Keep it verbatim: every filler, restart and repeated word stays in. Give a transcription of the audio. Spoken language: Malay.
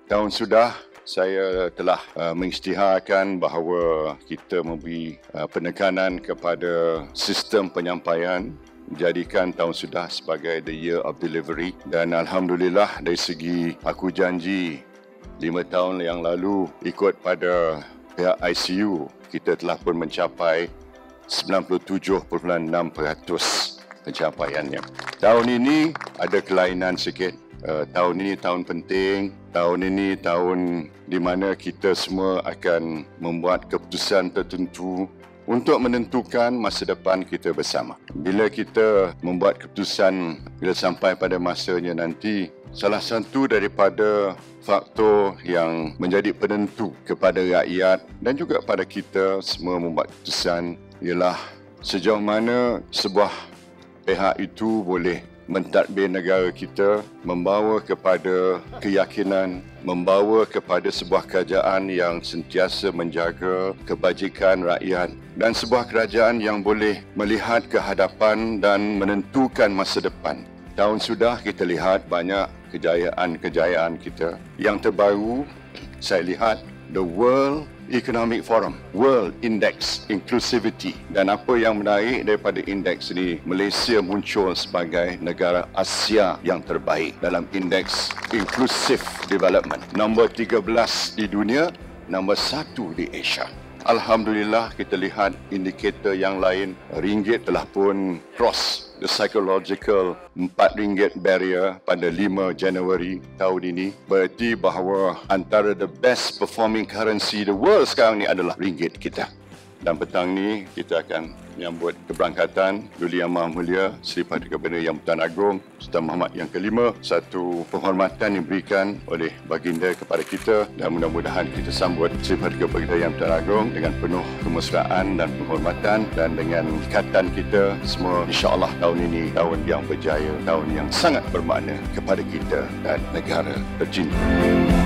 tahun sudah saya telah uh, mengisytiharkan bahawa kita memberi uh, penekanan kepada sistem penyampaian, menjadikan tahun sudah sebagai the year of delivery, dan alhamdulillah dari segi aku janji lima tahun yang lalu ikut pada pihak I C U, kita telah pun mencapai sembilan puluh tujuh perpuluhan enam peratus pencapaiannya. Tahun ini ada kelainan sikit. Uh, tahun ini tahun penting, tahun ini tahun di mana kita semua akan membuat keputusan tertentu untuk menentukan masa depan kita bersama. Bila kita membuat keputusan, bila sampai pada masanya nanti, salah satu daripada faktor yang menjadi penentu kepada rakyat dan juga pada kita semua membuat keputusan ialah sejauh mana sebuah pihak itu boleh mentadbir negara kita, membawa kepada keyakinan, membawa kepada sebuah kerajaan yang sentiasa menjaga kebajikan rakyat dan sebuah kerajaan yang boleh melihat ke hadapan dan menentukan masa depan. Tahun sudah kita lihat banyak kejayaan-kejayaan kita. Yang terbaru, saya lihat the World Economic Forum, World Index Inclusivity, dan apa yang menarik daripada indeks ini, Malaysia muncul sebagai negara Asia yang terbaik dalam indeks Inclusive Development, nombor tiga belas di dunia, nombor satu di Asia. Alhamdulillah, kita lihat indikator yang lain, ringgit telah pun cross the psychological empat ringgit barrier pada lima Januari tahun ini. Berarti bahawa antara the best performing currency the world sekarang ni adalah ringgit kita. Dan petang ni kita akan menyambut keberangkatan Duli Yang Maha Mulia Seri Paduka Gubernur Yang Bertuan Agong Sultan Muhammad yang kelima. Satu penghormatan yang diberikan oleh baginda kepada kita, dan mudah-mudahan kita sambut Seri Paduka Gubernur Yang Bertuan Agong dengan penuh kemesraan dan penghormatan, dan dengan ikatan kita semua. InsyaAllah tahun ini tahun yang berjaya, tahun yang sangat bermakna kepada kita dan negara tercinta.